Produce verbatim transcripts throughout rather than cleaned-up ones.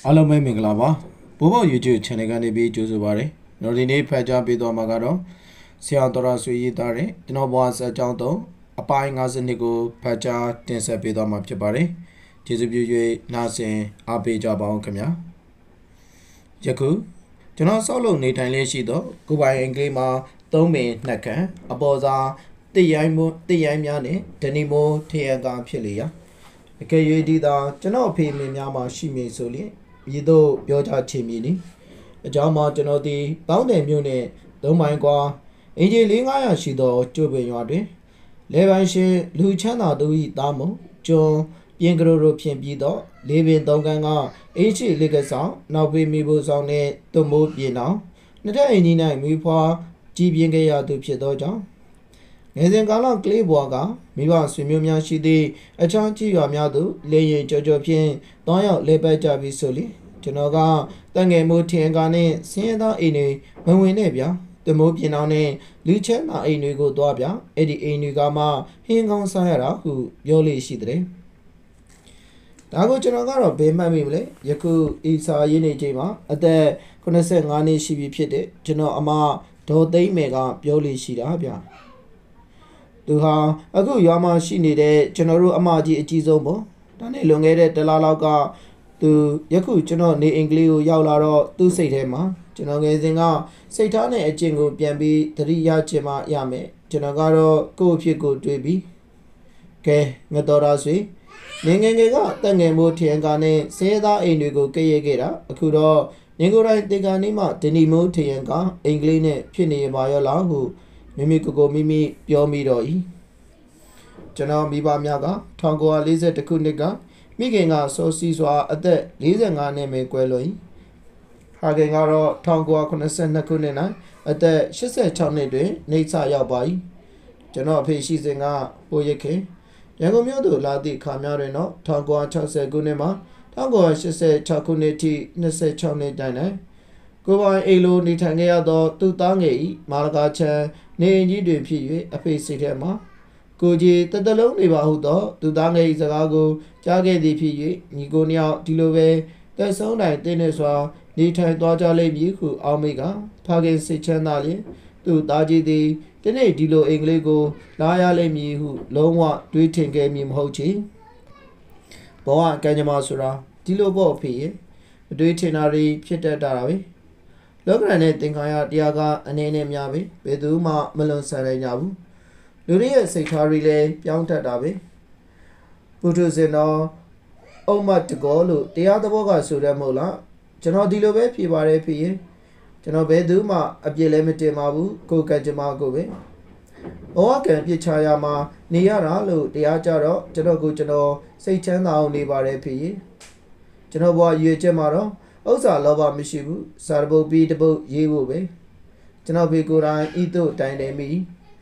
အားလုံးပဲမင်္ဂလာပါဘိုးဘော YouTube channel ကနေပြီးကြိုဆိုပါရစေကျွန်တော်ဒီနေ့ဖတ်ကြားပေးသွားမှာကတော့ဆရာတော်ရာဆွေရေးသားတဲ့ကျွန်တော်ဘဝဆက်အကြောင်းသုံးအပိုင်း၅၂ကိုဖတ်ကြားတင်ဆက်ပေးသွားမှာဖြစ်ပါတယ်ကျေးဇူးပြု၍နားဆင်အားပေးကြပါအောင်ခင်ဗျာယခုကျွန်တော်ဆောက်လုပ်နေထိုင်လေးရှိသောကိုပိုင်အင်္ဂလိပ်မှာသုံးပင်နှစ်ခန့်အပေါ်စားတစ်ရိုင်းမိုးတစ်ရိုင်းများနဲ့ဒနီမိုးထရန်ကာဖြစ်လေရာအကယ်၍ဒီသာကျွန်တော်အဖေမင်းများမှာရှိမည်ဆိုလျှင်မြည်တို့ပြောကြချင်မည်နီအကြောင်းမှာကျွန်တော်ဒီတောင်းတယ်မြို့နဲ့သုံးမိုင်ကွာအင်ဂျီလေး၅ရာရှိသောကျုပ်ပင်ရွာတွင်လေပိုင်ရှင်လူချမ်းသာသူ၏သားမုံကျွန်းပြင်ကရိုရိုဖြင့်ပြီးတော့လေးပင်သုံးကန်းကအင်းရှိလေးကဆောင်နောက်ပေးမိဖို့ဆောင်နဲ့သွမိုးပြင်အောင်နှစ်ထပ်အင်ဂျီ၌မိဖွာကြီးပြင်းခဲ့ရသူဖြစ်သောကြောင့်ငယ်စဉ်ကာလကလေးဘွားကမိဘဆွေမျိုးများရှိသည့်အချောင်းကြီးရွာများသို့လေရင်ကြော်ကြော်ဖြင့်တောင်းရောက်လေပတ်ကြပြီးဆိုလေကျွန်တော်ကတန်ငယ်မိုးထင်ကားနဲ့ဆင်းရဲသောအိမ်တွေမဝင်နဲ့ဗျာတမိုးပြင်အောင်နဲ့လူချမ်းသာအိမ်တွေကိုသွားဗျာအဲ့ဒီအိမ်တွေကမှဟင်းကောင်းစားရတာဟုပြောလို့ရှိတဲ့ဒါကိုကျွန်တော်ကတော့ဘယ်မှတ်မိမလဲယခုအီစာရင်းနေချိန်မှာအသက်၈၅နှစ်ရှိပြီဖြစ်တဲ့ကျွန်တော်အမဒေါ်သိမ့်မယ်ကပြောလို့ရှိတာဗျာသူဟာအခုရွာမှာရှိနေတဲ့ကျွန်တော်တို့အမကြီးအကြီးဆုံးပေါ့ဒါနဲ့လွန်ခဲ့တဲ့တလားလောက်ကသူယခုကျွန်တော်နေအင်္ဂလိပ်ကိုရောက်လာတော့သူ့စိတ်ထဲမှာကျွန်တော်ငယ်စဉ်ကစိတ်ထားနဲ့အကျင့်ကိုပြန်ပြီးသတိရချင်မှရမယ်ကျွန်တော်ကတော့ကိုယ့်အဖြစ်ကိုတွေးပြီးကဲငါတော်တာဆွေနေငယ်ငယ်ကတက်ငယ်မိုးထင်ကားနဲ့ဆဲသားအိမ်တွေကိုကဲ့ရဲ့ခဲ့တာအခုတော့ငကိုယ်တိုင်တေကန်နေမှဒနီမိုးထင်ကအင်္ဂလိပ်နဲ့ဖြစ်နေပါရောလားဟုမိမိကိုယ်ကိုမိမိပြောမိတော့၏ကျွန်တော်မိဘများက၁၉၄၁ခုနှစ်ကမိခင်ကစောစီစွာအသက်၄၅နှစ်ပဲကွယ်လွန်၏ဟာခင်ကတော့၁၉၇၂ခုနှစ်၌အသက်၈၆နှစ်တွင်နေဆရောက်ပါ၏ကျွန်တော်အဖေရှိစဉ်ကပိုရခင်ရန်ကုန်မြို့သို့လာသည့်ခါများတွင်တော့၁၉၆၀ခုနှစ်မှ၁၉၈၆ခုနှစ်ထိ၂၆နှစ်တိုင်တိုင်ကိုပိုင်အိမ်လိုနေထိုင်ခဲ့ရသောသူသားငယ်၏မာလကာချမ်းနေအိမ်ကြီးတွင်ဖြစ်၍အဖေစိတ်ထဲမှာကိုကြီးတတလုံးနေပါဟုသောသူသားငယ်၏စကားကိုကြားခဲ့သည်ဖြစ်၍ညီကိုနှစ်ယောက်ဒီလိုပဲတိုက်ဆုံးတိုင်တင်းနေစွာနေထိုင်သွားကြလိမ့်မည်ဟုအောက်မိကဖခင်စိတ်ချမ်းသာလျင်သူသားကြီးသည်ဒီနေ့ဒီလိုအင်္ဂလိပ်ကိုလာရလိမ့်မည်ဟုလုံးဝတွေးထင်ခဲ့မည်မဟုတ်ချေဘဝကံကြမ္မာဆိုတာဒီလိုပေါ့ဖြစ်ရဲ့အတွေးထင်တာတွေဖြစ်တတ်တာပဲလောကရန်နဲ့သင်္ခါရတရားကအနေနဲ့များပဲဘယ်သူမှမလွန်ဆန်နိုင်ကြဘူးလူတွေရဲ့စိတ်ထားတွေလည်းပြောင်းတတ်တာပဲဘုထုဇင်တော်အုံမတ်တကောလို့တရားသဘောကဆိုရမဟုတ်လားကျွန်တော်ဒီလိုပဲဖြေပါတယ်ဖြစ်ရင်ကျွန်တော်ဘယ်သူမှအပြစ်လည်းမတင်ပါဘူးကိုယ်ကကြမ္မာကိုပဲဘဝကံပြစ်ချရာမှာနေရတာလို့တရားကြတော့ကျွန်တော်ကိုကျွန်တော်စိတ်ချမ်းသာအောင်နေပါတယ်ဖြစ်ရင်ကျွန်တော်ဘဝရွေချက်မှာတော့ဥစ္စာလောဘမရှိဘူးစာတပုတ်ပြီးတပုတ်ရေးဖို့ပဲကျွန်တော်ဘေကိုယ်တိုင်ဤသို့တိုင်တယ်မိဩ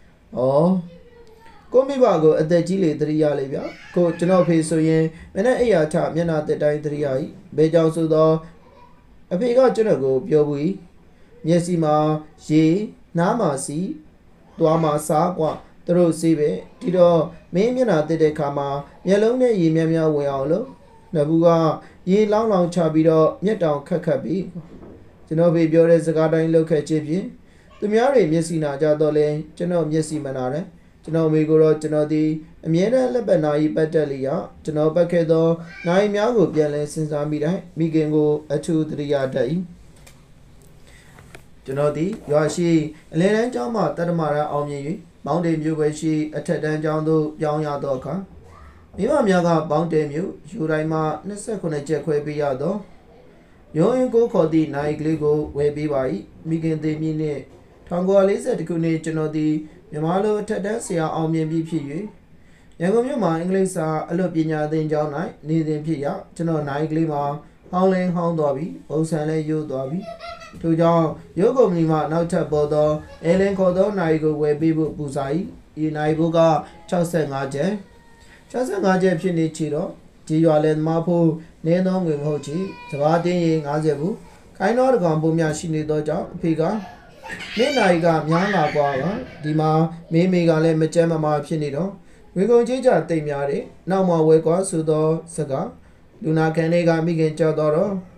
ကိုမိဘကိုအသက်ကြီးလေတရိယာလေဗျာကိုကျွန်တော်ဖေဆိုရင်မနေ့အိယာချမျက်နာတက်တိုင်းတရိယာဤဘဲကြောင့်ဆိုတော့အဖေကကျွန်တော်ကိုပြောဘူးမျက်စိမှာရေနားမှာစီသွားမှာစားกว่าသူတို့စီးပဲဒီတော့မင်းမျက်နာတက်တဲ့ခါမှာမျက်လုံးနဲ့ရေများများဝင်အောင်လို့နဘူးကရေလောင်းလောင်းချပြီးတော့မျက်တောင်ခက်ခက်ပြီးကျွန်တော်ဖေပြောတဲ့စကားတိုင်းလောက်ခဲ့ခြင်းဖြင့်သူများတွေမျက်စိနာကြတော့လဲကျွန်တော်မျက်စိမနာတယ်ကျွန်တော်မိကိုတော့ကျွန်တော်ဒီအမြဲတမ်းလက်ပတ်နာကြီးပတ်တက်လျာကျွန်တော်ပတ်ခဲ့သောနိုင်များကိုပြန်လဲစဉ်းစားမိတိုင်းမိခင်ကိုအထူးတရိယာတတ်၏ကျွန်တော်ဒီရွာရှိအလဲတန်းကျောင်းမှာတတ္တမရအောင်မြင်၍ပေါင်းတယ်မျိုးပဲရှိအထက်တန်းကျောင်းသို့ပြောင်းရသောအခါမိမများကပေါင်းတယ်မျိုးယူတိုင်းမှာ၂၉ချက်ခွဲပေးရသောရုံးရင်ကိုခေါ်သည့်နိုင်ကလေးကိုဝယ်ပေးပါ၏မိခင်သေးမြင့်နှင့်၁၉၄၁ခုနှစ်ကျွန်တော်ဒီမြန်မာလိုအထက်တန်းဆရာအောင်မြင်ပြီးဖြစ်၍ရန်ကုန်မြို့မှာအင်္ဂလိပ်စာအလွတ်ပညာသင်ကျောင်း၌နေစဉ်ဖြစ်ရကျွန်တော်နိုင်ကလေးမှာဟောင်းလင်းဟောင်းသွားပြီးပုံစံလည်းရိုးသွားပြီးထို့ကြောင့်ရုပ်ကုမ္ပဏီမှနောက်ထပ်ပေါ်သောအဲလင်ခေါ်သောနိုင်ကိုဝယ်ပေးဖို့ပူစာ၏ဤနိုင်ဘုက၆၅ချက်၆၅ချက်ဖြစ်နေချီတော့ဒီရွာလည်းသမားဖို့နင်းသောငွေမဟုတ်ချီစဘာတင်းရင်၅၀ဘူးခိုင်းတော်တကောင်ပုံများရှိနေသောကြောင့်အဖေကမင်းနိုင်ကများလာกว่าပါဒီမှာမင်းမေကလည်းမကြမ်းမမာဖြစ်နေတော့ဝေကုံကြီးကြတိတ်များတယ်နောက်မှဝဲကွာဆိုသောစကားလူနာခံတွေကမိခင်ကြောက်တော့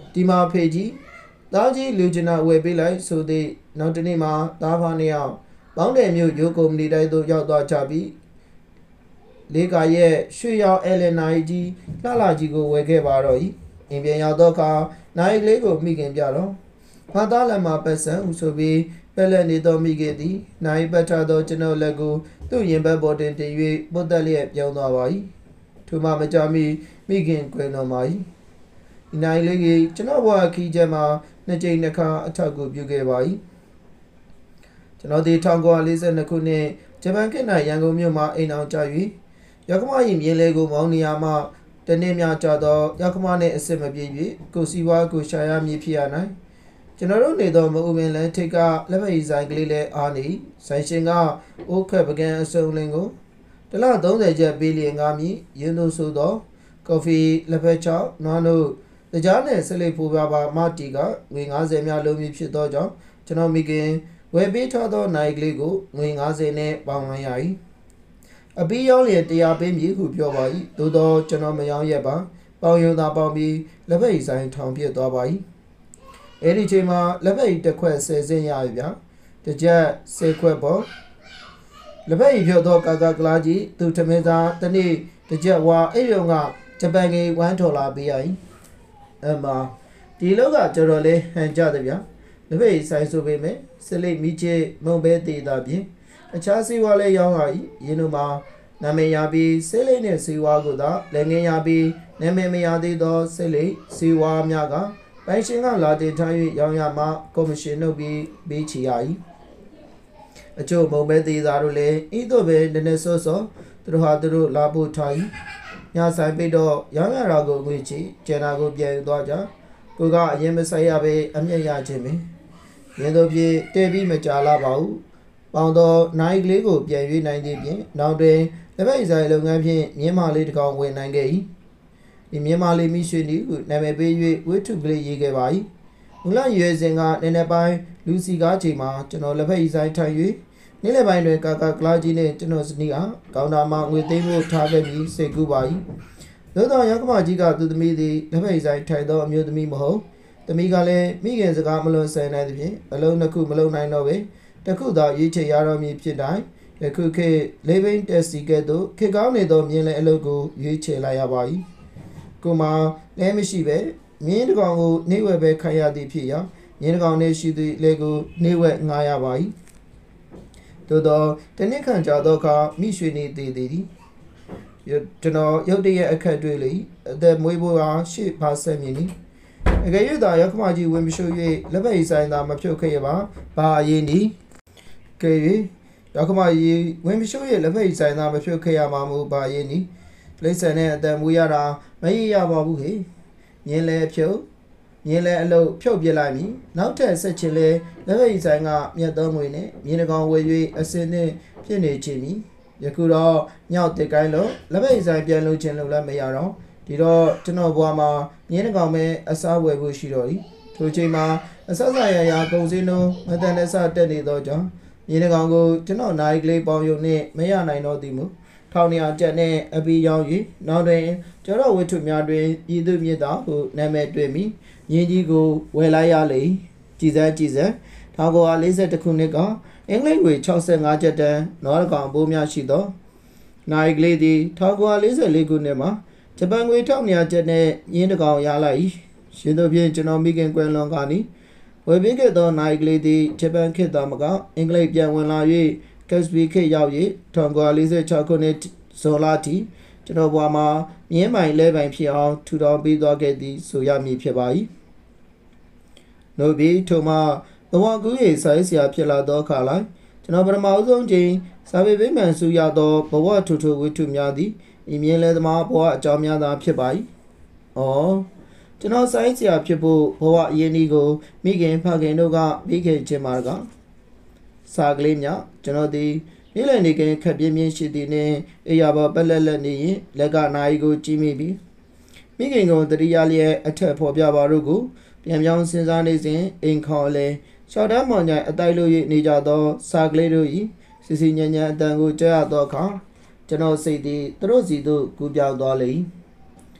ဒီမှာဖေကြီးသားကြီးလူချင်တာဝယ်ပေးလိုက်ဆိုသည်နောက်တနေ့မှာသားဖားနှစ်ယောက်ပေါင်းတယ်မြို့ရိုးကုမ္ပဏီတိုင်းသို့ရောက်သွားကြပြီးလေးကရဲ့ရွှေရောင်အဲလန်နိုင်ကြီးလှလှကြီးကိုဝယ်ခဲ့ပါတော့၏အင်ပြန်ရောက်တော့အခါနိုင်ကလေးကိုမိခင်ပြတော့ဖာသားလက်မှာပတ်စံဟုဆိုပြီးပက်လက်နေသောမိခင်သည်နိုင်ပတ်ထားသောကျွန်ုပ်လက်ကိုသူ့ရင်ဘတ်ပေါ်တင်တင်၍ပုတ်တက်လျက်ပြောင်းသွားပါ၏ထိုမှမကြမီမိခင်ကွယ်တော်မှာ၏ဒီနိုင်လေးကြီးကျွန်တော်ဘဝခီးချက်မှာနှစ်ကြိမ်နှစ်ခါအထောက်ကိုပြုခဲ့ပါ၏ကျွန်တော်ဒီ၁၉၄၂ခုနှစ်ဂျပန်ခေတ်၌ရန်ကုန်မြို့မှာအိမ်အောင်ကြ၍ရောက်ခမ၏မြင်းလေးကိုမောင်းနေရမှတနေ့များကြသောရောက်ခမနှင့်အစ်မပြေ၍ကိုစီဝါကိုရှာရမည်ဖြစ်ရနိုင်ကျွန်တော်တို့နေသောမအူမင်လန်ထိတ်ကလက်ဖက်ရည်ဆိုင်ကလေးလည်းအားနေဆိုင်ရှင်ကအိုးခက်ပကံအစုံလင်းကိုတလ၃၀ကျပ်ပေးလျင်ငါမည်ရင်းတို့ဆိုသောကော်ဖီလက်ဖက်ချောက်နွားတို့တကြားနဲ့ဆလိပ်ဖိုးပါပါမတီကငွေ၅၀များလုံးမည်ဖြစ်သောကြောင့်ကျွန်တော်မိခင်ဝယ်ပေးထားသောနိုင်ကလေးကိုငွေ၅၀နဲ့ပေါင်းလိုက်ရ၏အပီးရောင်းလျက်တရားပေးမည်ဟုပြောပါ၏သို့သောကျွန်တော်မရောင်းရက်ပါပေါင်ယုံသာပေါင်ပြီးလက်ဖက်ရည်ဆိုင်ထောင်ပြသွားပါ၏အဲ့ဒီချိန်မှာလက်ဖက်ရည်တစ်ခွက်ဆယ်စင်းရပြီဗျာတစ်ချက်ဆယ်ခွက်ပေါ့လက်ဖက်ရည်ဖြုတ်သောကာကာကလာကြီးသူထမင်းသားတနေ့တစ်ချက်ဝါအဲ့ရုံကဂျပန်ကြီးဝမ်းထော်လာပေးရ၏အမဒီလောက်ကတော်တော်လေးဟန်ကြတယ်ဗျာလက်ဖက်ရည်ဆိုင်ဆိုပေမဲ့စလိတ်မီချေမုံပဲတည်တာပြင်အခြားစီဝါလည်းရောင်းလာ၏ရင်းတို့မှာနာမည်ရပြီးစိလိတ်နှင့်စီဝါကိုသာလည်းငင်းရပြီးနာမည်မရသေးသောစိလိတ်စီဝါများကပိုင်ရှင်ကလာတင်ထား၍ရောင်းရမှကော်မရှင်နှုတ်ပြီးပေးချရ၏အချို့မုံပဲသေးသားတို့လည်းဤသို့ပဲနည်းနည်းစောစောသူတို့ဟာသူတို့လာဖို့ထား၏ညဆိုင်ပိတ်တော့ရောင်းရတာကိုငွေချီကျန်တာကိုပြန်ယူသွားကြကိုကအရင်မဆိုင်ရပဲအမျက်ရခြင်းပင်ရင်းတို့ပြေတဲပြီးမကြလာပါဘူးပေါင်တော့နိုင်ကလေးကိုပြန်ရွေးနိုင်သေးဖြင့်နောက်တွင်လက်ဖက်ရည်ဆိုင်လုပ်ငန်းဖြင့်မြင်းမာလေးတစ်ကောင်ဝင်နိုင်ခဲ့၏ဒီမြင်းမာလေးမိရွှေနီဟုနာမည်ပေး၍ဝိထုကလေးရေးခဲ့ပါ၏မူလရွယ်စဉ်ကနည်းနည်းပိုင်းလူစီကားချိန်မှာကျွန်တော်လက်ဖက်ရည်ဆိုင်ထိုင်၍နေ့လယ်ပိုင်းတွင်ကာကာကလာကြီးနှင့်ကျွန်တော်စနီးအားကောင်တာမှငွေသိမ်းဖို့ထားခဲ့ပြီးစိတ်ကူးပါ၏သို့သောရောက်ခမကြီးကသူသမီးသည်လက်ဖက်ရည်ဆိုင်ထိုင်သောအမျိုးသမီးမဟုတ်သမီးကလည်းမိခင်စကားမလွန်ဆန်နိုင်သဖြင့်အလုံးနှစ်ခုမလုံးနိုင်တော့ပဲတခုသာရွေးချယ်ရတော့မည်ဖြစ်တိုင်းယခုခေတ်လေးဘိန်းတက်စီကဲ့သို့ခေတ်ကောင်းနေသောမြင်းလည်းအလုပ်ကိုရွေးချယ်လိုက်ရပါ၏ကိုမလည်းမရှိပဲမြင်းတစ်ကောင်ကိုနေဝဲပဲခိုင်ရသည်ဖြစ်ရာမြင်းတစ်ကောင်နဲ့ရှိသည့်လေကိုနေဝဲငားရပါ၏သို့သောတနစ်ခန့်ကြာသောအခါမိရွှေနေသေးသည်ကျွန်တော်ရုတ်တရက်အခက်တွေ့လေအသက်မွေးဖို့အားရှေ့ပါဆက်မြင်၏အကယ်၍သာရောက်ခမကြီးဝင်မရှု၍လက်ဖက်ရည်ဆိုင်သာမဖြုတ်ခဲ့ရပါဘာအရင်ဒီကဲ၍ရောက်ခမကြီးဝင်မရှု၍လက်ဖက်ရည်ဆိုင်သာမဖြုတ်ခဲ့ရမှာမဟုတ်ဘာအရင်ဒီလိမ့်ဆန်နဲ့အသက်မွေးရတာမရရပါဘူးဟေမြင်းလဲဖြုတ်မြင်းလဲအလုပ်ဖြုတ်ပြလိုက်မည်နောက်ထပ်ဆက်ချင်လဲလက်ဖက်ရည်ဆိုင်ကမြတ်သောငွေနဲ့မြင်းတကောင်ဝယ်၍အစင်းနဲ့ဖြစ်နေခြင်းမည်ယခုတော့ညောက်တက်ကိုင်းလို့လက်ဖက်ရည်ဆိုင်ပြန်လို့ခြင်းလို့လည်းမရတော့ဒီတော့ကျွန်တော်ဘွားမှာမြင်းတကောင်ပဲအစားဝယ်ဖို့ရှိတော့၏ထိုချိန်မှာအဆက်ဆက်ရရာကုန်စည်နှုန်းမတန်တဆတက်နေသောကြောင့်မြင်းတကောင်ကိုကျွန်တော်နိုင်ကလေးပေါင်းရုံနဲ့မရနိုင်တော့သည်မူထောင်နေရာကျက်နဲ့အပီရောင်း၍နောက်တွင်ကျွန်တော်ဝတ္ထုများတွင်ပြည်သူမြစ်သားဟုနာမည်တွေ့ပြီးရင်းကြီးကိုဝယ်လိုက်ရလေကြည်စမ်းကြည်စမ်း၁၉၄၁ခုနှစ်ကအင်္ဂလိပ်ငွေ၆၅ကျပ်တန်နွားတကောင်ပိုးများရှိသောနိုင်ကလေးသည်၁၉၄၄ခုနှစ်မှာဂျပန်ငွေ၁၂၀၀ကျပ်နဲ့ရင်းတကောင်ရလိုက်၏ရှင်တို့ဖြင့်ကျွန်တော်မိခင်ကွယ်လွန်ကာနီဝယ်ပေးခဲ့သောနိုင်ကလေးသည်ဂျပန်ခေတ်သားမကအင်္ဂလိပ်ပြန်ဝင်လာ၍ကက်စပီခေတ်ရောက်၍၁၉၄၆ခုနှစ်ဇော်လာတီကျွန်တော်ဘွားမှာမြင်းပိုင်လဲပိုင်ဖြစ်အောင်ထူထောင်ပေးသွားခဲ့သည်ဆိုရမည်ဖြစ်ပါ၏နို့ပြီးထိုမှာဘဝကူးရေးဆိုင်ဆရာဖြစ်လာသောအခါလိုက်ကျွန်တော်ပထမအဆုံးချိန်စာပေပိမှန်စုရသောဘဝထူထူဝိထုများသည်ဤမြင်းလဲသမားဘဝအကြောင်းများသာဖြစ်ပါ၏ဩကျွန်တော်ဆိုင်ဆရာဖြစ်ဖို့ဘဝအရင်ဒီကိုမိခင်ဖခင်တို့ကပြီးခဲ့ခြင်းမှာကစာကလေးများကျွန်တော်ဒီနေ့လည်းနေကခက်ပြင်းပြင်းရှိသည်နှင့်အေးရပါပက်လက်လက်နေရင်လက်ကနိုင်ကိုကြည့်မိပြီးမိခင်ကိုတတိယလျက်အထက်ဖော်ပြပါတို့ကိုပြန်ပြောင်းစဉ်းစားနေစဉ်အိမ်ခေါ်လဲရှော့တမ်းမောင်ညအတိုက်လို့နေကြသောစာကလေးတို့၏စီစီညံ့ညံ့အတန်ကိုကြားရသောအခါကျွန်တော်စိတ်သည်သူတို့စီသို့ကူးပြောင်းသွားလေ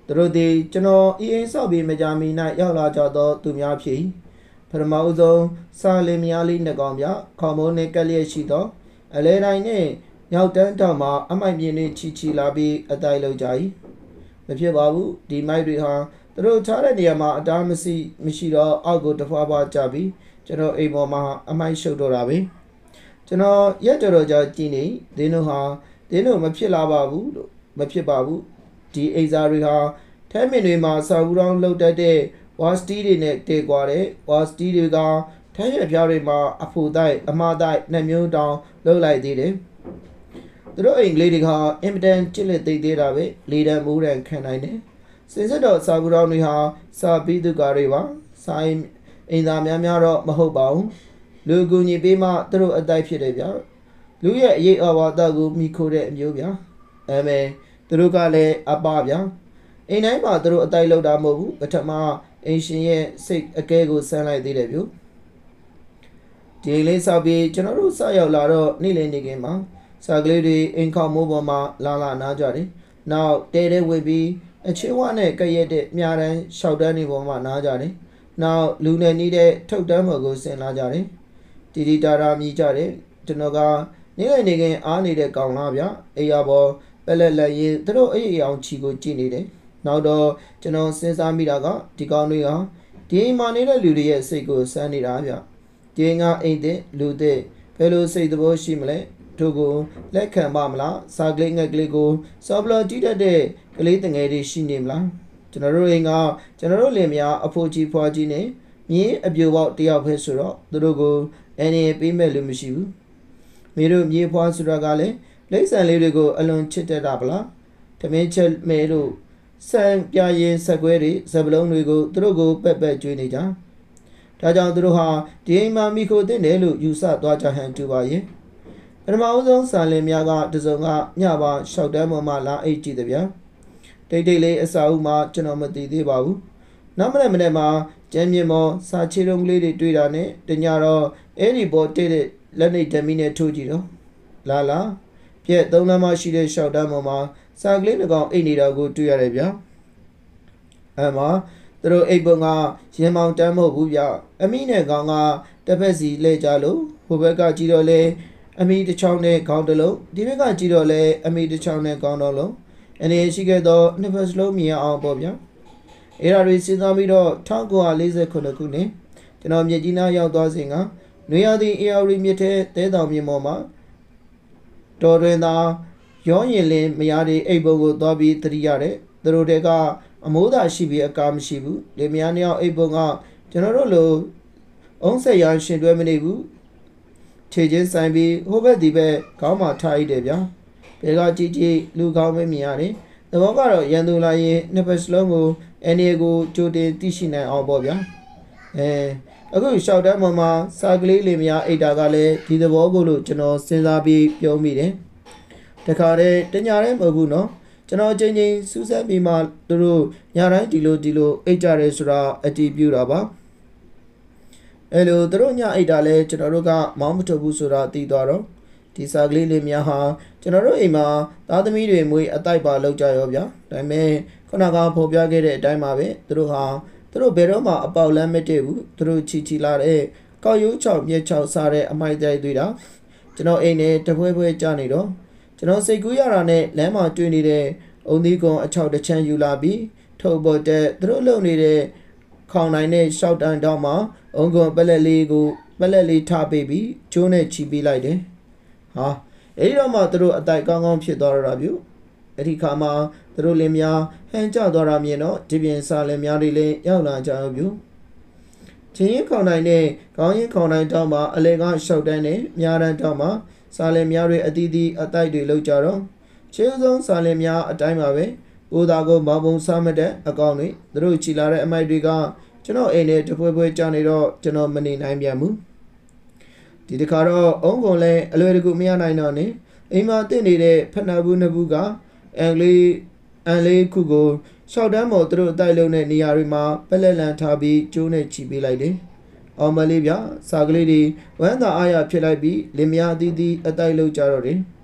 သူတို့သည်ကျွန်တော်အင်းဆောက်ပြီးမကြမီ၌ရောက်လာကြသောသူများဖြစ်ပထမဦးဆုံးစာလင်များလေးနှစ်ကောင်ပြခေါမိုးနှင့်ကက်လျက်ရှိသောအလဲတိုင်းနှင့်ရောက်တန်းတောင်မှအမိုက်ပြင်းနှင့်ချီချီလာပြီးအတိုက်လောက်ကြ၏မဖြစ်ပါဘူးဒီမိုက်တွေဟာသူတို့ချတဲ့နေရာမှာအတားမရှိမရှိတော့အောက်ကိုတဖွာဖွာကြပြီးကျွန်တော်အိမ်ပေါ်မှာအမိုက်ရှုပ်တော့တာပဲကျွန်တော်ရက်တော်တော်ကြာကြည့်နေဒင်းတို့ဟာဒင်းတို့မဖြစ်လာပါဘူးလို့မဖြစ်ပါဘူးဒီအိမ်စာတွေဟာထဲမင်တွေမှာစာဘူးတော်လှုပ်တတ်တဲ့ဝါစတီတွေနဲ့တေကွာတဲ့ဝါစတီတွေကထဲရပြားတွေမှာအဖူတိုက်အမတိုက်နှမျိုးတောင်လှုပ်လိုက်သေးတယ်သူတို့အိမ်ကလေးတွေကအင်မတန်ချစ်လက်သိသေးတာပဲလေတံမိုးတံခံနိုင်တယ်စင်စစ်တော်စာဘူးတော်တွေဟာစာပြီးသူကားတွေပါစာအိမ်သားများများတော့မဟုတ်ပါဘူးလူကူညီပေးမှသူတို့အတိုက်ဖြစ်တယ်ဗျာလူရဲ့အရေးအဝါဒကိုမိခိုးတဲ့အမျိုးဗျာအဲမဲသူတို့ကလည်းအပဗျာအိမ်တိုင်းမှာသူတို့အတိုက်လောက်တာမဟုတ်ဘူးပထမအင်ရှင်ရဲ့စိတ်အကဲကိုဆန်းလိုက်သေးတယ်ဗျို့ဒီလေးဆောက်ပြီးကျွန်တော်တို့စရောက်လာတော့နေ့လည်နေခင်းမှာစာကလေးတွေအင်ခေါမိုးပေါ်မှာလာလာနားကြတယ်နောက်တဲတဲဝေပြီးအချင်းဝနဲ့ကရက်တဲ့မြားတန်းရှောက်တန်းတွေပေါ်မှာနားကြတယ်နောက်လူနယ်နီးတဲ့ထုတ်တန်းပေါ်ကိုဆင်လာကြတယ်တီတီတာတာမြည်ကြတယ်ကျွန်တော်ကနေ့လည်နေခင်းအားနေတဲ့ကောင်လားဗျအိယာပေါ်ပက်လက်လက်ရေးသူတို့အေးအောင်ချီကိုကြည့်နေတယ်နောက်တော့ကျွန်တော်စဉ်းစားမိတာကဒီကောင်တွေကဒီအိမ်မှာနေတဲ့လူတွေရဲ့စိတ်ကိုစမ်းနေတာဗျဒီငါအိမ်တဲ့လူတဲ့ဘယ်လိုစိတ်သဘောရှိမလဲတို့ကိုလက်ခံပါမလားစာကလေးငယ်ကလေးကိုစောပလော်တီးတတ်တဲ့ကလေးတငယ်တွေရှိနေမလားကျွန်တော်တို့အိမ်ကကျွန်တော်တို့လင်မယားအဖိုးကြီးဖွားကြီးနဲ့မြင်းအပြိုပေါက်တယောက်ပဲဆိုတော့သူတို့ကိုအနေနဲ့ပေးမဲ့လို့မရှိဘူးမိတို့မြေဖွားဆိုတာကလည်းလိမ့်ဆန်လေးတွေကိုအလွန်ချစ်တတ်တာပလားတမင်းချက်မဲတို့ဆန်ပြရင်ဆက်ကွဲတွေဇပလုံးတွေကိုသူတို့ကိုပက်ပက်ကျွေးနေကြဒါကြောင့်သူတို့ဟာဒီအိမ်မှာမိခိုတဲ့တယ်လို့ယူဆသွားကြဟန်တူပါရဲ့ပထမဦးဆုံးစာလင်များကတစုံကညပါရှောက်တန်းပေါ်မှာလာအိတ်ကြည့်တယ်ဗျာတိတ်တိတ်လေးအစာအုပ်မှာကျွန်တော်မသိသေးပါဘူးနောက်မနေ့မနေ့မှာကျမ်းမြေမော်စာချေတုံးကလေးတွေတွေ့တာနဲ့တညတော့အဲ့ဒီပေါ်တိတ်တဲ့လက်နေဓမီနဲ့ထိုးကြည့်တော့လာလာပြက်သုံးလမ်းမရှိတဲ့ရှောက်တန်းပေါ်မှာစာကလေးတစ်ကောင်အိတ်နေတာကိုတွေ့ရတယ်ဗျာအဲမှာသူတို့အိတ်ပုံကရင်မောင်တန်းမဟုတ်ဘူးဗျအမိနဲ့ကောင်ကတစ်ဖက်စီလဲကြလို့ဟိုဘက်ကကြည့်တော့လေအမိတစ်ချောင်းနဲ့ခေါင်းတစ်လုံးဒီဘက်ကကြည့်တော့လေအမိတစ်ချောင်းနဲ့ခေါင်းတစ်လုံးအနေရှိခဲ့တော့နှစ်ဖက်စလုံးမြင်အောင်ပေါ့ဗျာအဲ့ဒါတွေစဉ်းစားပြီးတော့၁၉၄၉ခုနှစ်ကျွန်တော်မြစ်ကြီးနားရောက်သွားစဉ်ကနွေရာသီအေရီမြစ်ထဲတဲတောင်မြင်ပေါ်မှာတော်တွင်သာရောရင်လင်းမယားတွေအိပ်ပုံကိုသွားပြီးသတိရတယ်သူတို့တွေကအမိုးသာရှိပြီးအကာမရှိဘူးလေမယားနှစ်ယောက်အိပ်ပုံကကျွန်တော်တို့လိုအုံးဆက်ရရှင်တွဲမနေဘူးခြေချင်းဆိုင်ပြီးဟိုဘက်ဒီဘက်ခေါင်းမှာထားရတဲ့ဗျာဘယ်ကကြည့်ကြည့်လူကောင်းမမြင်ရတယ်သဘောကတော့ရန်သူလာရင်နှစ်ဖက်စလုံးကိုအနေကိုကြိုတင်သိရှိနိုင်အောင်ပေါ့ဗျာအဲအခုရှောက်တန်းပေါ်မှာစာကလေးလေးများအိတ်တာကလည်းဒီသဘောကိုလို့ကျွန်တော်စဉ်းစားပြီးပြောမိတယ်တခါတည်းတညာတည်းမဟုတ်ဘူးနော်ကျွန်တော်ချင်းချင်းစူးစမ်းပြီးမှသူတို့ညာတိုင်းဒီလိုဒီလိုအိတ်ကြတယ်ဆိုတာအတည်ပြုတာပါအဲလိုသူတို့ညအိတ်တာလဲကျွန်တော်တို့ကမောင်းမထုတ်ဘူးဆိုတာသိသွားတော့ဒီစာကလေးလေးများဟာကျွန်တော်တို့အိမ်မှာသားသမီးတွေမွေးအတိုက်ပါလောက်ကြရောဗျာဒါပေမဲ့ခုနကဖော်ပြခဲ့တဲ့အတိုင်းပါပဲသူတို့ဟာသူတို့ဘယ်တော့မှအပေါက်လမ်းမတည့်ဘူးသူတို့ချီချီလာတဲ့ကောက်ရိုးချောက်မြက်ချောက်စားတဲ့အမိုက်တိုက်တွေ့တာကျွန်တော်အိမ်နဲ့တပွဲပွဲကြာနေတော့ကျွန်တော်စိတ်ကူးရတာနဲ့လမ်းမှာတွေ့နေတဲ့အုံသီးကုံအချောက်တစ်ချမ်းယူလာပြီးထုတ်ပေါ်တဲ့သူတို့လုံနေတဲ့ခေါင်နိုင်တဲ့ရှောက်တန်းတောင်းမှာအုံကုံပလက်လေးကိုပလက်လေးထားပေးပြီးကျိုးနဲ့ချီပေးလိုက်တယ်ဟာအဲ့ဒီတော့မှသူတို့အတိုက်ကောင်းကောင်းဖြစ်သွားတော့တာဗျအဲ့ဒီခါမှာသူတို့လင်းများဟန်ကျသွားတာမြင်တော့ဒီပြင်စာလင်းများတွေလည်းရောက်လာကြရောဗျချင်းရင်ခေါင်နိုင်တဲ့ခေါင်းရင်ခေါင်နိုင်တောင်းမှာအလဲကရှောက်တန်းနဲ့မြားတန်းတောင်းမှာစာလင်းများတွေအသီးသီးအတိုက်တွေလောက်ကြတော့ခြေဆုံးစာလင်းများအတိုင်းပါပဲကိုသာကိုမောင်ပုံစားမတဲ့အကောင့်တွေသူတို့ချီလာတဲ့အမိုက်တွေကကျွန်တော်အိမ်နဲ့တပွဲပွဲကြာနေတော့ကျွန်တော်မနေနိုင်ပြန်ဘူးဒီတခါတော့အုံးကုန်လဲအလွယ်တကူမရနိုင်တော့နေအိမ်မှာတင့်နေတဲ့ဖက်နာဘူးနှစ်ဘူးကအန်ဂလိအန်လေးခုကိုရှောက်တန်းပေါ်သူတို့အတိုက်လုံးတဲ့နေရာတွေမှာပက်လက်လန်ထားပြီးကျိုးနဲ့ချီပေးလိုက်တယ်အောင်မလေးဗျစာကလေးတွေဝမ်းသာအားရဖြစ်လိုက်ပြီးလင်မယားအသီးသီးအတိုက်လုံးကြတော့တယ်ပ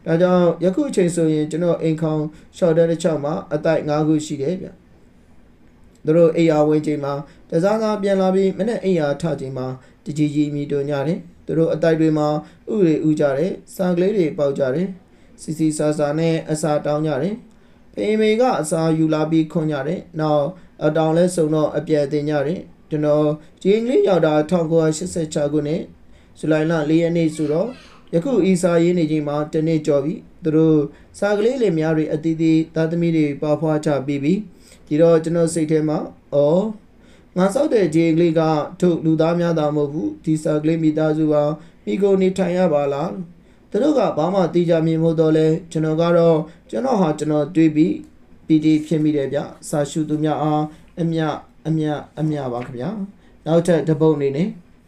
ဒါကြောင့်ယခုအချိန်ဆိုရင်ကျွန်တော်အိမ်ခေါင်ရှော့တဲ့တစ်ချောင်းမှာအတိုက်၅ခုရှိတယ်ဗျသူတို့အိယာဝင်ချိန်မှာတစားစားပြန်လာပြီးမနေ့အိယာထချိန်မှာတကြီးကြီးမြည်တွညတယ်သူတို့အတိုက်တွေမှာဥတွေဥကြတယ်စာကလေးတွေပေါက်ကြတယ်စီစီဆာဆာနဲ့အစာတောင်းကြတယ်ဖေမေကအစာယူလာပြီးခွန်ကြတယ်နောက်အတောင်လဲစုံတော့အပြည့်တင်ကြတယ်ကျွန်တော်ဂျင်းလေးရောက်တာ၁၉၈၆ခုနှစ်ဇူလိုင်လ၄ရက်နေ့ဆိုတော့ယခုအီစာရေးနေချိန်မှာတနေ့ကြော်ပြီသူတို့စာကလေးလေးများတွေအတီးတီးသားသမီးတွေပါဖွားချပြီးပြီဒီတော့ကျွန်တော်စိတ်ထဲမှာအော်ငါစောက်တဲ့ဂျင်းလေးကထုတ်လူသားများသာမဟုတ်ဘူးဒီစာကလေးမိသားစုပါမိကိုနေထိုင်ရပါလားသူတို့ကဘာမှတီးကြမြင်မို့တော့လဲကျွန်တော်ကတော့ကျွန်တော်ဟာကျွန်တော်တွေးပြီးပီတီဖြစ်မိတယ်ဗျစာရှုသူများအားအမြအမြအမြပါခင်ဗျာနောက်ထပ်တပုတ်နေနေ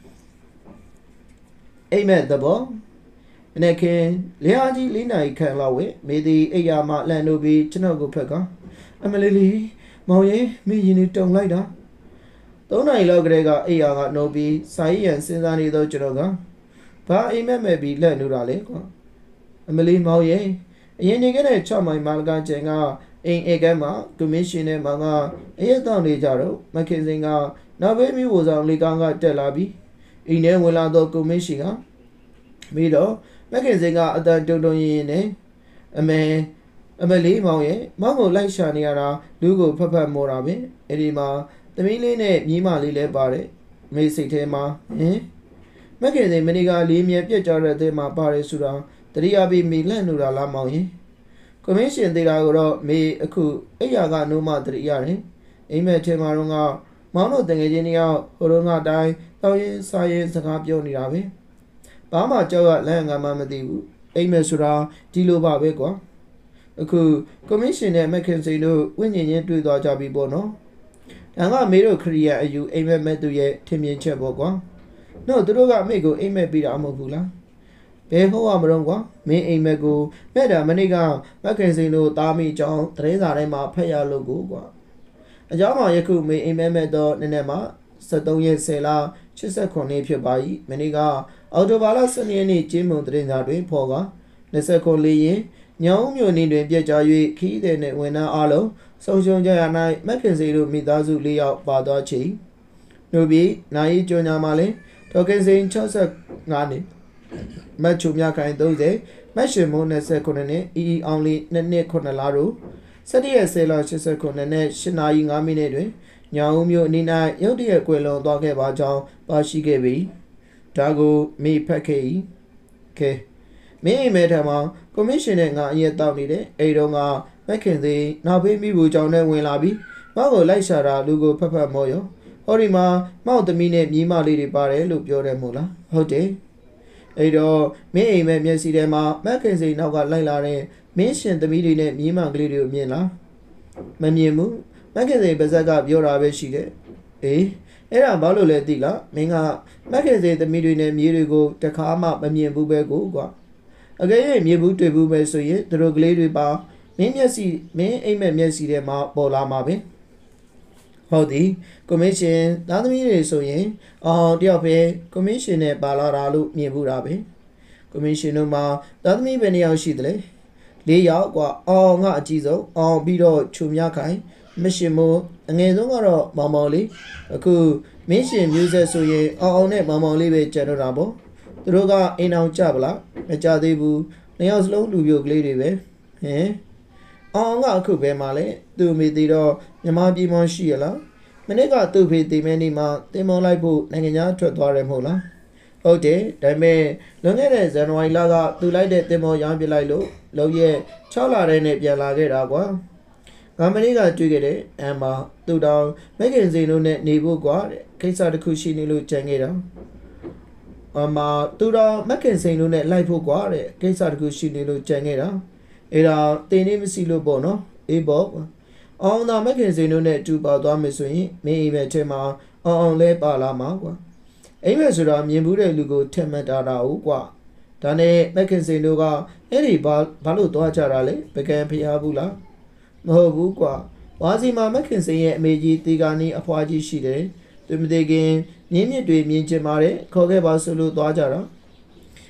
အိမ်မက်သဘောအနေခင်လေအားကြီးလေးနိုင်ခန့်လောက်ဝဲမေဒီအိယာမလန်တို့ပြီးကျွန်တော်ကိုဖက်ကအမလေးလေးမောင်ရင်မင်းရင်နေတုံလိုက်တာသုံးနိုင်လောက်ကလေးကအိယာကနှုတ်ပြီးစာရေးရန်စဉ်းစားနေတော့ကျွန်တော်ကဘာအိမ်မက်မဲ့ပြီးလက်လို့တာလဲကွာအမလေးမောင်ရင်အရင်နေခဲ့တဲ့၆မိုင်မာလကကျန်ကအိမ်အေကဲမှာကမရှင်နဲ့မောင်ကအရက်တောင်းနေကြတော့မခင်စင်ကနောက်ဘေးမျိုးဝဆောင်လေးကောင်ကတက်လာပြီးအိမ်ထဲဝင်လာတော့ကမရှင်ကပြီးတော့မခင်စင်ကအတန်တုံတုံရင်နဲ့အမေအမလေးမောင်ရဲ့မောင်ကိုလိုက်ရှာနေရတာလူကိုဖက်ဖက်မောတာပဲအဲ့ဒီမှာသမီးလေးနဲ့မြီးမလေးလည်းပါတယ်မေးစိတ်ထဲမှာဟင်မခင်စင်မနီကလေးမြဲပြက်ကြတဲ့တဲ့မှာပါတယ်ဆိုတာတတိယပြီးမိလန့်နေတာလားမောင်ရင်ကွန်မရှင်သေးတာကိုတော့မေအခုအိယာကနိုးမတတိရတယ်အိမ်မက်ထဲမှာတော့ကမောင်တို့တငယ်ချင်းတယောက်ဟိုတော့ကတိုင်းတောင်းရင်စာရင်စကားပြောနေတာပဲဘာမှကြောက်ကလမ်းငါမှမသိဘူးအိမ်မက်ဆိုတာဒီလိုပါပဲကွာအခုကွန်မရှင်နဲ့မက်ခင်စီတို့ဝိညာဉ်ချင်းတွေ့သွားကြပြီပေါ့နော်ဒါကမေတို့ခရီးယာအယူအိမ်မက်မဲ့သူရဲ့ထင်မြင်ချက်ပေါ့ကွာနော်သူတို့ကအမေကိုအိမ်မက်ပြီးတာမဟုတ်ဘူးလားဘယ်ဟုတ်ရမလို့ကွာမင်းအိမ်မက်ကိုမဲ့တာမနေ့ကမက်ခင်စိန်တို့တားမိကြောင်းတရင်စာထဲမှာဖက်ရလို့ကိုကွာအကြောင်းမှာယခုမင်းအိမ်မက်မဲ့တော့နည်းနည်းမှာစက်သုံးရက်ဆယ်လ၈၉နှစ်ဖြစ်ပါ၏မနေ့ကအော်တိုဘာလ၁၂ရက်နေ့ကျင်းမုံတရင်စာတွင်ဖော်က၂၉လေးရင်ညောင်းမြို့နေတွင်ပြက်ကြ၍ခီးတဲ့နဲ့ဝန်ထမ်းအားလုံးဆုံးရှုံးကြရ၌မက်ခင်စိန်တို့မိသားစု၄ယောက်ပါသွားချေတို့ပြီးနိုင်ကြောညာမှာလဲဒေါကင်စိန်၆၅နှစ်မတ်ချုံမြခိုင်၃၀မတ်ရှင်မိုး၂၉နှစ်အီအီအောင်လေး၂နှစ်၉လတို့၁၁ရက်ဆယ်လ၈၉နဲ့၈နာရီ၅မိနစ်တွင်ညောင်ဦးမြို့အနီး၌ရုတ်တရက်ကွယ်လွန်သွားခဲ့ပါကြောင်းပါရှိခဲ့ပြီဒါကိုမိဖက်ခဲ့၏ကဲမင်းအိမ်မဲထံမှာကွန်မရှင်နဲ့ငါအရက်တောက်နေတဲ့အဲ့တော့ကမက်ခင်သေးနောက်ဖေးမိဘူးကြောင့်နဲ့ဝင်လာပြီးမောက်ကိုလိုက်ရှာတာလူကိုဖက်ဖက်မောရောဟောဒီမှာမောက်သမီးနဲ့မြီးမလေးတွေပါတယ်လို့ပြောတယ်မို့လားဟုတ်တယ်အဲ့တော့မင်းအိမ်မဲမျက်စိထဲမှာမက်ခင်စိန်နောက်ကလိုက်လာတဲ့မင်းရှင်သမီးတွေနဲ့မြီးမကလေးတွေကိုမြင်လားမမြင်ဘူးမက်ခင်စိန်ပါဇက်ကပြောတာပဲရှိတယ်အေးအဲ့ဒါဘာလို့လဲသိလားမင်းကမက်ခင်စိန်သမီးတွေနဲ့မြီးတွေကိုတခါမှမမြင်ဘူးပဲကိုကွာအကယ်၍မြင်ဘူးတွေ့ဘူးပဲဆိုရင်သူတို့ကလေးတွေပါမင်းမျက်စိမင်းအိမ်မဲမျက်စိထဲမှာပေါ်လာမှာပဲဟုတ်သည်ကွန်မရှင်သားသမီးတွေဆိုရင်အော်တယောက်ပဲကွန်မရှင်နဲ့ပါလာတာလို့မြင်ဘူးတာပဲကွန်မရှင်တို့မှာသားသမီးပဲနှစ်ယောက်ရှိတယ်လေလေးယောက်ကွာအော်ငါအကြီးဆုံးအော်ပြီးတော့ချုံမြခိုင်မရှင်မို့အငယ်ဆုံးကတော့မောင်မောင်လေးအခုမင်းရှင်မျိုးဆက်ဆိုရင်အော်အောင်နဲ့မောင်မောင်လေးပဲကျန်တော့တာပေါ့သူတို့ကအိမ်အောင်ကြပါလားမကြသေးဘူးနှစ်ယောက်စလုံးလူပြိုကလေးတွေပဲဟင်အောင်ကအခုပဲမှလဲသူ့မိသေးတော့မြမပြေမောင်းရှိရလားမနေ့ကသူ့ဖေးတိမဲနေမှာတင်မောင်းလိုက်ဖို့နိုင်ငံခြားထွက်သွားတယ်မဟုတ်လားဟုတ်တယ်ဒါပေမဲ့လွန်ခဲ့တဲ့ဇန်နဝါရီလကသူလိုက်တဲ့တင်မောင်းရောင်းပြလိုက်လို့လုံးရဲ့၆လတည်းနဲ့ပြန်လာခဲ့တာကွာငါမနေ့ကတွေ့ခဲ့တယ်အမ်မာသူ့တောင်မက်ကင်စင်တို့နဲ့နေဖို့ကွာတဲ့ကိစ္စတစ်ခုရှိနေလို့ကြံခဲ့တာအမ်မာသူ့တောင်မက်ကင်စင်တို့နဲ့လိုက်ဖို့ကွာတဲ့ကိစ္စတစ်ခုရှိနေလို့ကြံခဲ့တာအဲ့ဒါတင်နေမရှိလို့ပေါ့နော်အေးပေါ့အောင်သာမခင်စင်တို့နဲ့အတူပါသွားမယ်ဆိုရင်မင်းအိမ်မက်ထဲမှာအောင်အောင်လဲပါလာမှာကွာအိမ်မက်ဆိုတာမြင်ဘူးတဲ့လူကိုထက်မှတ်တာတာဟုတ်ကွာဒါနဲ့မခင်စင်တို့ကအဲ့ဒီဘာဘာလို့သွားကြတာလဲပကံဖျားဘူးလားမဟုတ်ဘူးကွာဝါစီမှာမခင်စင်ရဲ့အမေကြီးတီကာနီအဖွားကြီးရှိတယ်သူမသေးခင်မြင်းမြစ်တွေမြင်ချင်ပါတယ်ခေါ်ခဲ့ပါဆိုလို့သွားကြတာ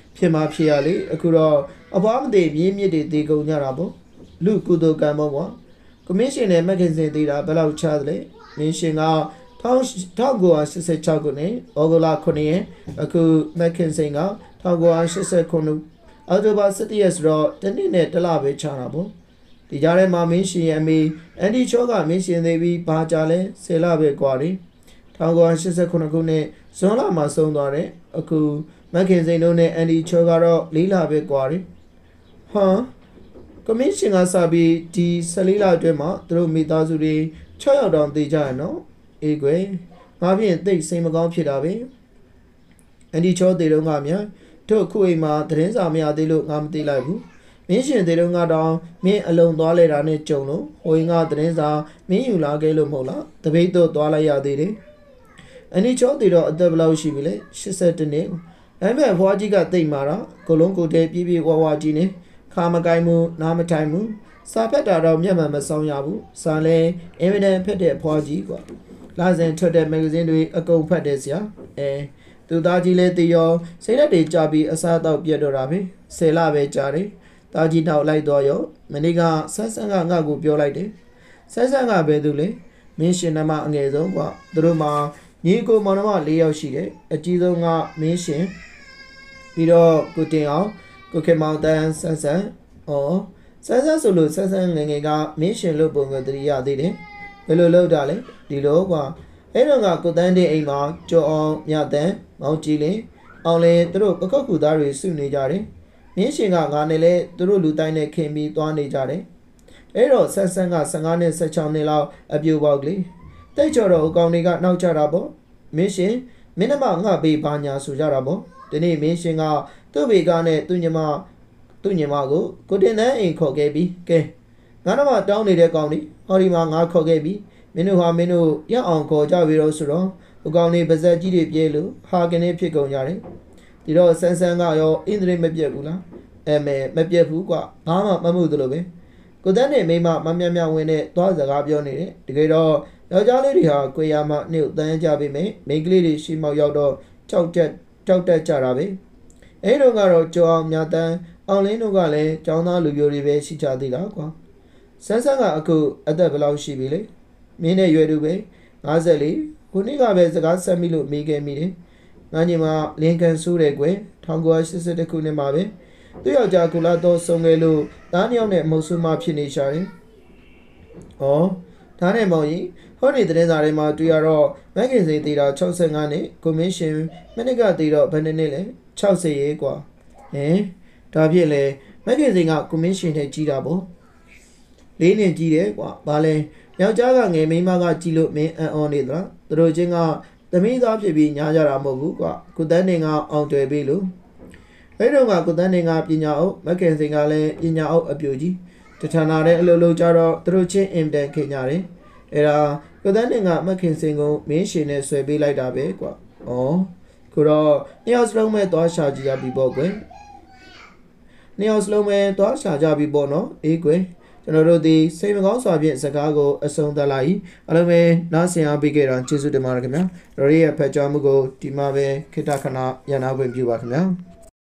ဖြစ်မှာဖြစ်ရလေအခုတော့အဘွားမသေးမြင်းမြစ်တွေတည်ကုန်ကြတာပေါ့လူကုသိုလ်ကံပေါ့ကွာကမင်းရှင်နဲ့မက်ခင်စင်တည်တာဘယ်လောက်ချသလဲမင်းရှင်က၁၉၈၆ခုနှစ်ဩဂုတ်လခုနှစ်ရက်အခုမက်ခင်စင်က၁၉၈၉ခုအောက်တိုဘာ၁၁ရက်ဆိုတော့တနည်းနဲ့တလပဲချတာပေါ့ဒီကြားထဲမှာမင်းရှင်ရဲ့အမေအန်ဒီချောကမင်းရှင်သေးပြီးဘာကြလဲဆယ်လပဲกว่าတယ်၁၉၈၉ခုနှစ်ဇွန်လမှာဆုံးသွားတယ်အခုမက်ခင်စိန်တို့နဲ့အန်ဒီချောကတော့လေးလပဲกว่าတယ်ဟာကမင်းရှင်ကစပြီးဒီ၁၄လအတွင်းမှာသူတို့မိသားစုတွေ၆ယောက်တောင်တည်ကြရနော်အေးကွယ်ငါဖြင့်သိစိတ်မကောင်းဖြစ်တာပဲအန်ဒီချောတေတော့ငါများတို့ခုအိမ်မှာသတင်းစာမရသေးလို့ငါမသိလိုက်ဘူးမင်းရှင်တေတော့ငါတောင်မင်းအလုံးသွားလဲတာနဲ့ကြုံလို့ဟိုရင်ကသတင်းစာမင်းယူလာခဲ့လို့မဟုတ်လားတပိတ်တော့သွားလိုက်ရသေးတယ်အန်ဒီချောတေတော့အသက်ဘယ်လောက်ရှိပြီလဲ၈၁နှစ်အဲ့မဲ့ဘွားကြီးကတိတ်မာတာကိုလုံးကိုတဲပြေးပြေးဝါဝါကြီးနေခါမကိုင်းမှုနားမထိုင်မှုစာဖက်တာတော့မျက်မှန်မဆောင်ရဘူးစာလဲအင်ဗီဒန်ဖက်တဲ့ဘွားကြီးကွာလာစဉ်ထွက်တဲ့မဂ္ဂဇင်းတွေအကုန်ဖတ်တယ်ဆရာအဲသူသားကြီးလည်းတည်ရောစိတ်ဓာတ်တွေကြပြီးအစားတော့ပြတ်တော့တာပဲဆယ်လပဲကြာတယ်သားကြီးနောက်လိုက်တော့ရောမနေ့ကဆန်းဆန်းကငါ့ကိုပြောလိုက်တယ်ဆန်းဆန်းကဘယ်သူလဲမင်းရှင်နှမအငယ်ဆုံးကွာသူတို့မှာညီကိုမောင်နှမ၄ယောက်ရှိတယ်အကြီးဆုံးကမင်းရှင်ပြီးတော့ကိုတင်အောင်ကိုခေမောင်တန်းဆန်းဆန်းဩဆန်းဆန်းဆိုလို့ဆန်းဆန်းငယ်ငယ်ကမင်းရှင်လို့ပုံကတရိရသေးတယ်ဘယ်လိုလုပ်တာလဲဒီလိုကွာအဲ့တော့ကကိုတန်းတဲ့အိမ်မှာကြော်အောင်မြတန်းမောင်ကြည်လင်းအောင်လင်းသူတို့ပကုတ်ကူသားတွေစုနေကြတယ်မင်းရှင်ကငါနဲ့လဲသူတို့လူတိုင်းနဲ့ခင်ပြီးသွားနေကြတယ်အဲ့တော့ဆန်းဆန်းက၁၅နှစ်၁၆နှစ်လောက်အပြိုပေါက်ကလေးတိတ်ကြော်တော့အကောင်တွေကနောက်ကျတာပေါ့မင်းရှင်မင်းနှမငါပေးပါညာဆိုကြတာပေါ့ဒီနေ့မင်းရှင်ကသူ့ဘေကနဲ့သူ့ညီမသူ့ညီမကိုကိုတင်တန်းအိမ်ခေါ်ခဲ့ပြီးကဲငါတော့တောင်းနေတဲ့ကောင်လေးဟောဒီမှာငါခေါ်ခဲ့ပြီးမင်းတို့ဟာမင်းတို့ရအောင်ခေါ်ကြပြီတော့ဆိုတော့ဟိုကောင်လေးပါဇက်ကြီးတွေပြဲလို့ဟာကနေဖြစ်ကုန်ကြတယ်ဒီတော့ဆန်းဆန်းကရောအင်္ဒရိမပြတ်ဘူးလားအဲမဲမပြတ်ဘူးကွာဘာမှမမှုသလိုပဲကိုတန်းနဲ့မိမမမြမြဝင်နဲ့သွားစကားပြောနေတယ်တကယ်တော့ယောက်ျားလေးတွေဟာကိုရမနှုတ်တန်းကြပြီမယ်မိန်းကလေးတွေရှိမောက်ရောက်တော့ကြောက်တက်ကြောက်တက်ကြတာပဲအဲတော့ကတော့ကြောအောင်မြတန်းအောင်လင်းတို့ကလည်းចောင်းသားလူမျိုးတွေပဲရှိကြသေးတာကွာဆန်းဆန်းကအခုအသက်ဘယ်လောက်ရှိပြီလဲမင်းနဲ့ရွယ်သူပဲ၅၄ခုနှစ်ကပဲစကားဆက်မိလို့မိခဲ့မိတယ်ငါညီမလင်ကန်ဆိုးတယ်ကွယ်၁၉၈၁ခုနှစ်မှာပဲသူ့ယောက်ျားကုလာတော့ဆုံးခဲ့လို့သားနှစ်ယောက်နဲ့မုတ်ဆုမဖြစ်နေရှာတယ်ဩဒါနဲ့မောင်ကြီးဟောဒီသတင်းစာတွေမှာတွေ့ရတော့မက်ခင်စိန်တည်တာ၆၅နှစ်ကွန်မရှင်မနစ်ကတည်တော့ဘယ်နှစ်နှစ်လဲ၆၀ရေးကွာဟင်ဒါဖြစ်လေမက်ခင်စိန်ကကွန်မရှင်နဲ့ကြီးတာပေါ့လေးနှစ်ကြီးတယ်ကွာဘာလဲယောက်ျားကငယ်မိန်းမကကြည့်လို့မင်းအံ့ဩနေသလားသူတို့ချင်းကသမီးသားဖြစ်ပြီးညားကြတာမဟုတ်ဘူးကွာကုသန်းနေကအောင်တွေ့ပြီလို့အဲ့တော့ကကုသန်းနေကပညာအုပ်မက်ခင်စိန်ကလည်းပညာအုပ်အပြိုကြီးတထနာတဲ့အလုပ်လုပ်ကြတော့သူတို့ချင်းအင်တန်ခင်ကြတယ်အဲ့ဒါကုသန်းနေကမက်ခင်စိန်ကိုမင်းရှင်နဲ့ဆွဲပေးလိုက်တာပဲကွာဩခုတော့နှစ်ယောက်စလုံးပဲသွားရှာကြည့်ရပြီပေါ့ကွယ်နှစ်ယောက်စလုံးပဲသွားရှာကြပြီပေါ့နော်အေးကွယ်ကျွန်တော်တို့ဒီစိတ်မကောင်းစွာဖြင့်စကားကိုအဆုံးသတ်လိုက်အလုံးပဲနားဆင်အားပေးကြတာကျေးဇူးတင်ပါတယ်ခင်ဗျာတို့ရဲ့ဖတ်ကြားမှုကိုဒီမှာပဲခိတ္တခဏရန်နာခွင့်ပြုပါခင်ဗျာ